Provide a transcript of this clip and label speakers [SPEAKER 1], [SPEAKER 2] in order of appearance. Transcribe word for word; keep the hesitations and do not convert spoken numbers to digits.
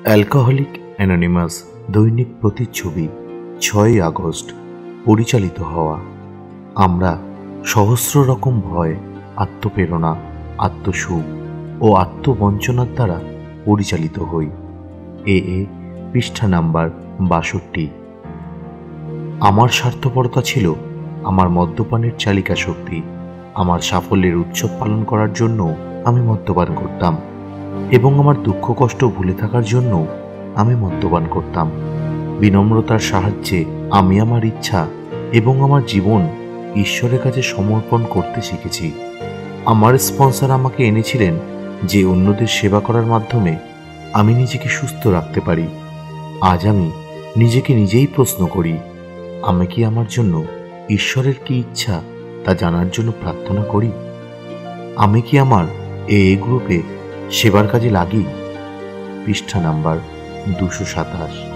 [SPEAKER 1] Alcoholic anonymous দৈনিক প্রতিচ্ছবি ছয়ই আগস্ট। পরিচালিত হওয়া। আমরা সহস্র রকম ভয়, আত্মপ্রেরণা, আত্মসুখ ও আত্মবঞ্চনার দ্বারা পরিচালিত হই। এ এ পৃষ্ঠা নাম্বার বাষট্টি। আমার স্বার্থপরতা ছিল আমার মদ্যপানের চালিকা শক্তি। আমার সাফল্যের উৎসব পালন করার জন্য আমি মদ্যপান করতাম এবং আমার দুঃখ কষ্ট ভুলে থাকার জন্য আমি মদ্যপান করতাম। বিনম্রতার সাহায্যে আমি আমার ইচ্ছা এবং আমার জীবন ঈশ্বরের কাছে সমর্পণ করতে শিখেছি। আমার স্পন্সর আমাকে এনেছিলেন যে অন্যদের সেবা করার মাধ্যমে আমি নিজেকে সুস্থ রাখতে পারি। আজ আমি নিজেকে নিজেই প্রশ্ন করি, আমি কি আমার জন্য ঈশ্বরের কি ইচ্ছা তা জানার জন্য প্রার্থনা করি? আমি কি আমার এ গ্রুপে সেবার কাজে লাগি? পৃষ্ঠা নাম্বার দুশো সাতাশ।